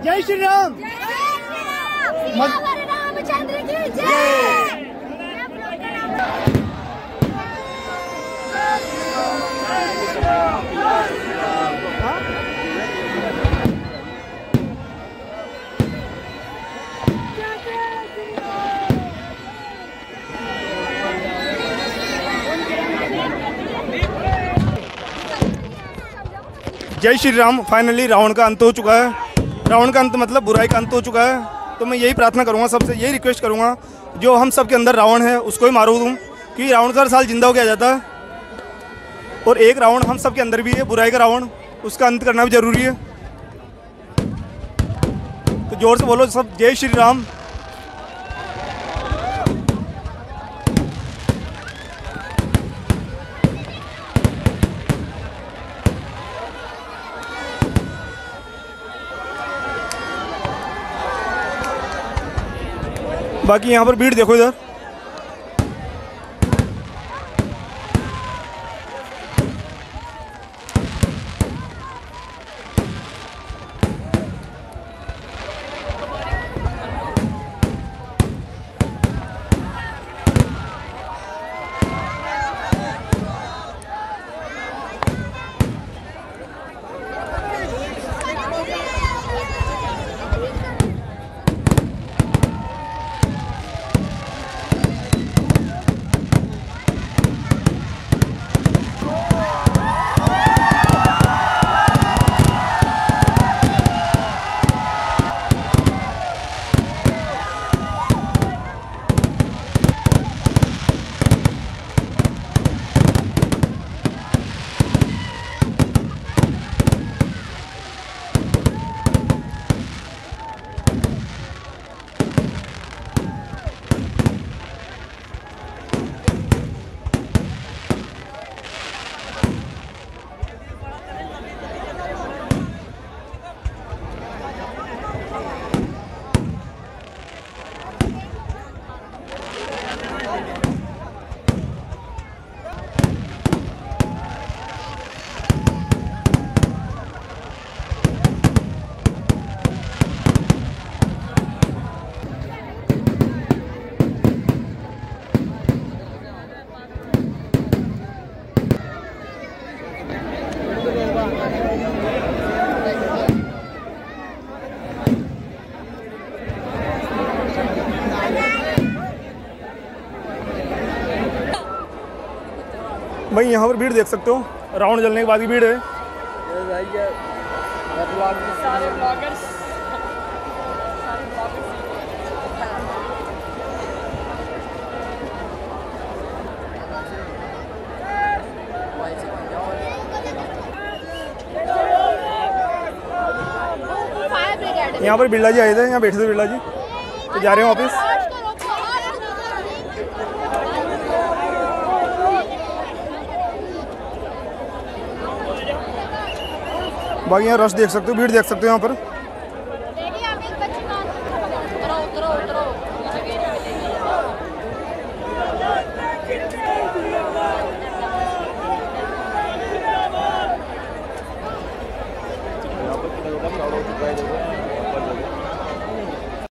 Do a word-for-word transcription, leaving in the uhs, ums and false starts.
जय श्री राम। रामचंद्र की जय। जय श्री राम। फाइनली रावण का अंत हो चुका है। रावण का अंत मतलब बुराई का अंत हो चुका है। तो मैं यही प्रार्थना करूंगा, सबसे यही रिक्वेस्ट करूंगा, जो हम सब के अंदर रावण है उसको ही मारो तुम, कि रावण हर साल जिंदा हो गया जाता है और एक रावण हम सब के अंदर भी है, बुराई का रावण, उसका अंत करना भी जरूरी है। तो जोर से बोलो सब, जय श्री राम। बाकी यहाँ पर भीड़ देखो इधर। भाई यहाँ पर भीड़ देख सकते हो, रावण जलने के बाद की भीड़ है। सारे ब्लॉगर्स यहाँ पर बिरला जी आए थे, यहाँ बैठे थे बिरला जी, तो जा रहे हैं वापस। बाकी यहाँ रश देख सकते हो, भीड़ देख सकते हो यहाँ पर।